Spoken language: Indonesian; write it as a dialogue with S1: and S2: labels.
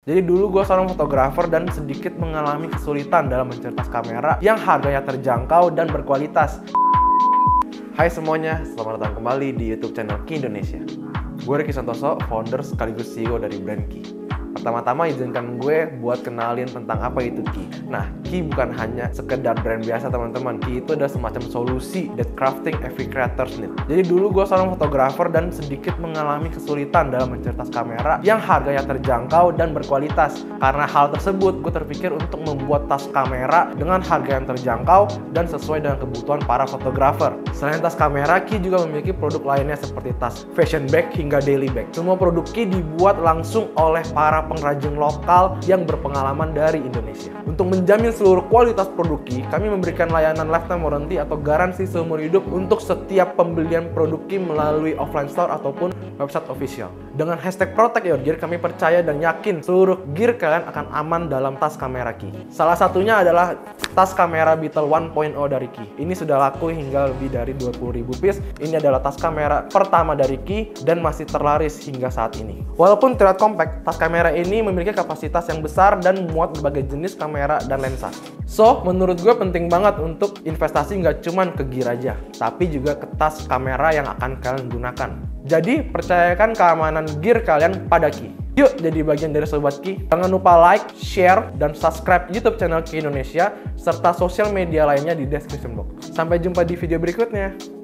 S1: Jadi dulu gue seorang fotografer dan sedikit mengalami kesulitan dalam mencari tas kamera yang harganya terjangkau dan berkualitas. Hai semuanya, selamat datang kembali di YouTube channel Ki Indonesia. Gue Ricky Santoso, founder sekaligus CEO dari brand Ki. Pertama-tama izinkan gue buat kenalin tentang apa itu Ki. Nah, Ki bukan hanya sekedar brand biasa teman-teman. Ki itu adalah semacam solusi that crafting every creator's need. Jadi dulu gue seorang fotografer dan sedikit mengalami kesulitan dalam mencari tas kamera yang harganya terjangkau dan berkualitas. Karena hal tersebut, gue terpikir untuk membuat tas kamera dengan harga yang terjangkau dan sesuai dengan kebutuhan para fotografer. Selain tas kamera, Ki juga memiliki produk lainnya seperti tas fashion bag hingga daily bag. Semua produk Ki dibuat langsung oleh para pengrajin lokal yang berpengalaman dari Indonesia. Untuk menjamin seluruh kualitas produk Ki, kami memberikan layanan lifetime warranty atau garansi seumur hidup untuk setiap pembelian produk Ki melalui offline store ataupun website official. Dengan hashtag Protect Your Gear, kami percaya dan yakin seluruh gear kalian akan aman dalam tas kamera Ki. Salah satunya adalah tas kamera Beetle 1.0 dari Ki. Ini sudah laku hingga lebih dari 20.000 piece. Ini adalah tas kamera pertama dari Ki dan masih terlaris hingga saat ini. Walaupun terlihat compact, tas kamera ini memiliki kapasitas yang besar dan memuat berbagai jenis kamera dan lensa. So, menurut gue penting banget untuk investasi nggak cuman ke gear aja, tapi juga ke tas kamera yang akan kalian gunakan. Jadi, percayakan keamanan gear kalian pada Ki. Yuk jadi bagian dari Sobat Ki. Jangan lupa like, share, dan subscribe YouTube channel Ki Indonesia serta sosial media lainnya di description box. Sampai jumpa di video berikutnya.